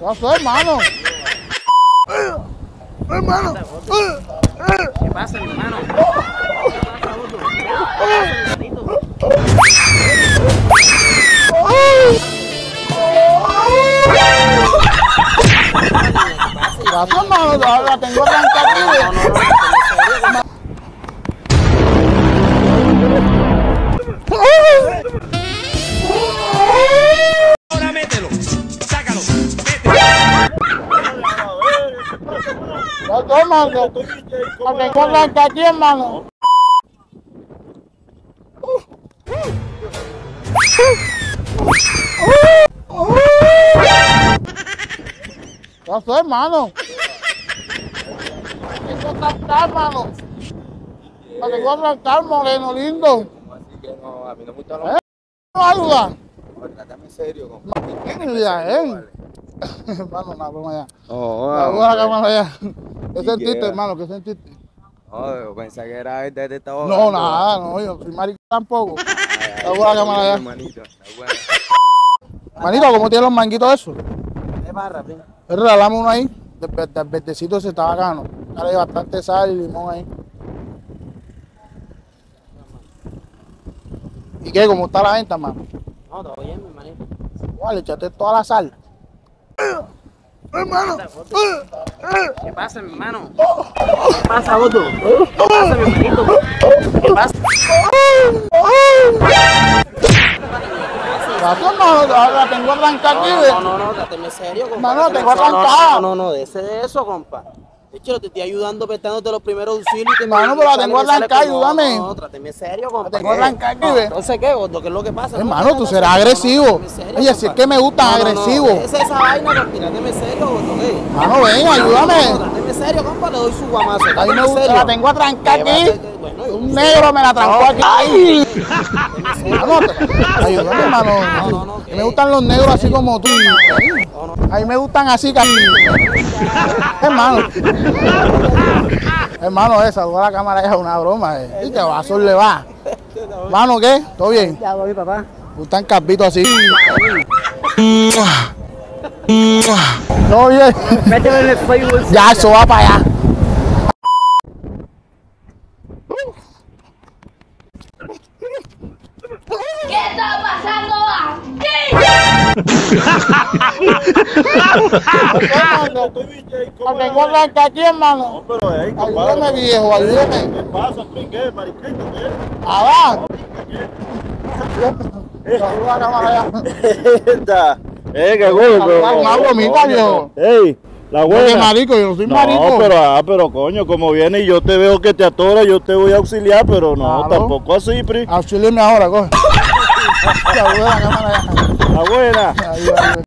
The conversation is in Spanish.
¿Qué pasó, hermano? Hermano. ¿Qué pasa, mi hermano? Gracias, hermano, la tengo arrancada aquí. Ahora mételo, sácalo, mételo. Gracias, hermano, la tengo arrancada aquí, hermano. Gracias, hermano. La tengo arrancada, hermano. La tengo arrancada, moreno lindo. Así que no, a mí no me gusta ¿No va a ayudar? Trátame serio, compadre. Hermano, una broma ya. Oh, La voy a la cámara ya. ¿Qué ¿Y sentiste, qué? hermano? ¿Qué sentiste? No, yo pensé que era de te estaba No, nada, no, yo soy marico tampoco. La voy a la cámara ya. Manito, está bueno. Manito, ¿cómo tienen los manguitos esos? ¿Qué barra, primo? Regalame uno ahí. Del verdecito ese está bacano. Ahora hay bastante sal y limón ahí. ¿Y qué? ¿Cómo está la venta, mano? No, todo bien, mi hermanito. Vale, echaste toda la sal. Hermano. ¿Qué pasa, mi hermano? ¿Qué pasa, Boto? ¿Qué pasa, mi hermanito? ¿Qué pasa? Gracias, hermano, la tengo arrancada aquí. No, tráteme serio, compa. Hermano, tengo arrancada. No, de eso, compa. De hecho, te estoy ayudando, prestándote los primeros auxilios. Hermano, pero la tengo arrancada, ayúdame. No, tráteme serio, compa. La tengo arrancada aquí, ve. Entonces, ¿qué, Boto? ¿Qué es lo que pasa? Hermano, tú serás agresivo. Oye, si es que me gustan agresivos. Esa vaina, compa, tráteme serio, Boto, ¿qué? Hermano, ven, ayúdame. Tráteme serio, compa, le doy su guamazo. Ahí me gusta, la tengo arrancada aquí. Bueno, Un negro me la trancó aquí. ¡Ay! Hermano, ayúdame, hermano. No, Me gustan los negros así como tú. A mí me gustan así, hermano. Hermano, esa, toda la cámara es una broma. Y te va a le va. Hermano, ¿qué? ¿Todo bien? Ya voy, papá. Me gustan carbitos así. ¿Todo bien? Mételo en el Facebook. Ya, eso va para allá. ¿Qué está pasando aquí? La tengo arrancada aquí, hermano. Ayúdame, viejo, ayúdame. ¿Qué pasa? ¿Qué? Mariquita, ¿qué? Abajo. La cámara allá. Qué bueno, Una bromita, viejo. ¡Ey! La Oye, buena. marico, yo no soy No, marico. pero coño, como viene y yo te veo que te atora, yo te voy a auxiliar, pero no, Claro. tampoco así, Pri. Auxíliame ahora, coge. La cámara allá. La buena. Ayúdame.